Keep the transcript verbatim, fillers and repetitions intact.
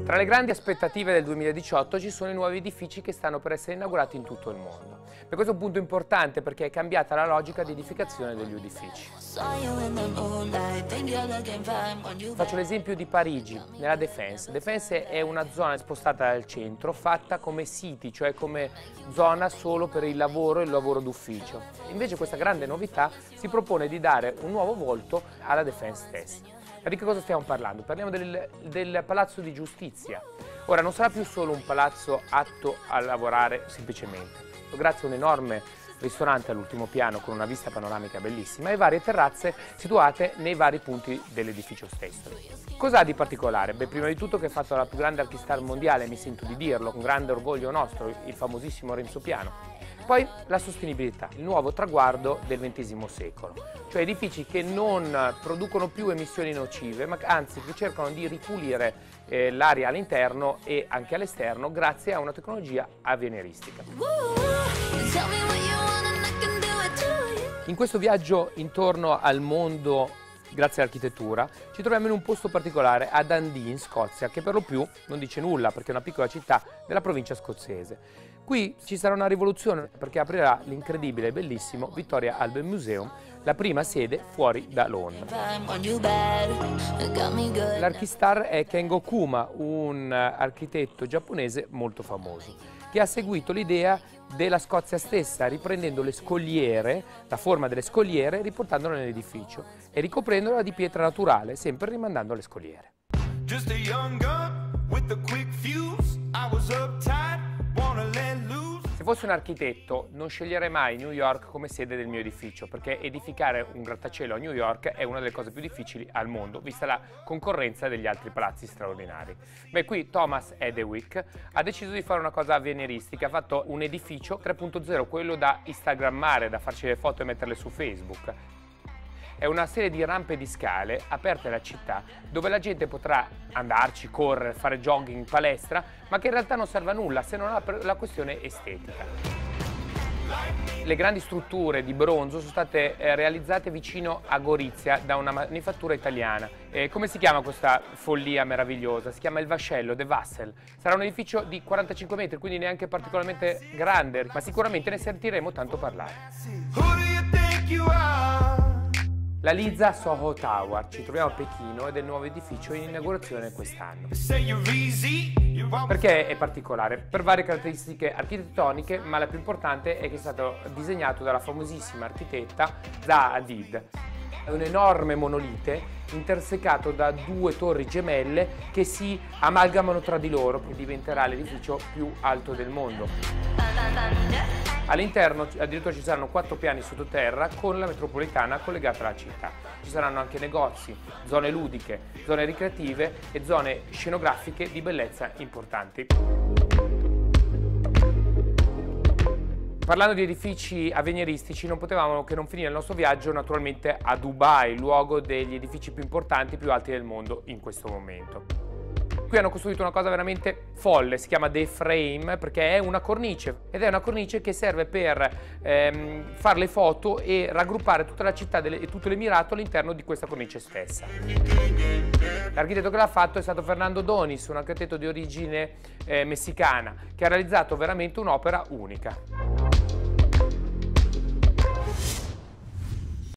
Tra le grandi aspettative del duemiladiciotto ci sono i nuovi edifici che stanno per essere inaugurati in tutto il mondo. Per questo è un punto importante perché è cambiata la logica di edificazione degli edifici. Faccio l'esempio di Parigi, nella Défense. Défense è una zona spostata dal centro, fatta come city, cioè come zona solo per il lavoro e il lavoro d'ufficio. Invece questa grande novità si propone di dare un nuovo volto alla Défense stessa. Ma di che cosa stiamo parlando? Parliamo del, del Palazzo di Giustizia. Ora non sarà più solo un palazzo atto a lavorare semplicemente. Grazie a un enorme ristorante all'ultimo piano con una vista panoramica bellissima e varie terrazze situate nei vari punti dell'edificio stesso. Cos'ha di particolare? Beh, prima di tutto che è fatto dalla più grande archistar mondiale, mi sento di dirlo, con grande orgoglio nostro, il famosissimo Renzo Piano. Poi la sostenibilità, il nuovo traguardo del ventesimo secolo, cioè edifici che non producono più emissioni nocive, ma anzi che cercano di ripulire eh, l'aria all'interno e anche all'esterno grazie a una tecnologia avveniristica. In questo viaggio intorno al mondo grazie all'architettura, ci troviamo in un posto particolare a Dundee in Scozia, che per lo più non dice nulla perché è una piccola città della provincia scozzese. Qui ci sarà una rivoluzione perché aprirà l'incredibile e bellissimo Victoria Albert Museum, la prima sede fuori da Londra. L'archistar è Kengo Kuma, un architetto giapponese molto famoso, che ha seguito l'idea della Scozia stessa, riprendendo le scogliere, la forma delle scogliere, riportandola nell'edificio e ricoprendola di pietra naturale, sempre rimandando alle scogliere. Se fossi un architetto non sceglierei mai New York come sede del mio edificio, perché edificare un grattacielo a New York è una delle cose più difficili al mondo, vista la concorrenza degli altri palazzi straordinari. Beh, qui Thomas Hedewick ha deciso di fare una cosa avveniristica, ha fatto un edificio tre punto zero, quello da instagrammare, da farci le foto e metterle su Facebook. È una serie di rampe di scale aperte alla città dove la gente potrà andarci, correre, fare jogging, palestra, ma che in realtà non serve a nulla se non ha la questione estetica. Le grandi strutture di bronzo sono state eh, realizzate vicino a Gorizia da una manifattura italiana. Eh, come si chiama questa follia meravigliosa? Si chiama il Vascello, The Vassel. Sarà un edificio di quarantacinque metri, quindi neanche particolarmente grande, ma sicuramente ne sentiremo tanto parlare. La Liza Soho Tower, ci troviamo a Pechino ed è il nuovo edificio in inaugurazione quest'anno. Perché è particolare? Per varie caratteristiche architettoniche, ma la più importante è che è stato disegnato dalla famosissima architetta Zaha Hadid. È un enorme monolite intersecato da due torri gemelle che si amalgamano tra di loro, che diventerà l'edificio più alto del mondo. All'interno addirittura ci saranno quattro piani sottoterra con la metropolitana collegata alla città. Ci saranno anche negozi, zone ludiche, zone ricreative e zone scenografiche di bellezza importanti. Parlando di edifici avveniristici, non potevamo che non finire il nostro viaggio naturalmente a Dubai, luogo degli edifici più importanti e più alti del mondo in questo momento. Qui hanno costruito una cosa veramente folle, si chiama The Frame perché è una cornice ed è una cornice che serve per ehm, fare le foto e raggruppare tutta la città e tutto l'Emirato all'interno di questa cornice stessa. L'architetto che l'ha fatto è stato Fernando Donis, un architetto di origine eh, messicana, che ha realizzato veramente un'opera unica.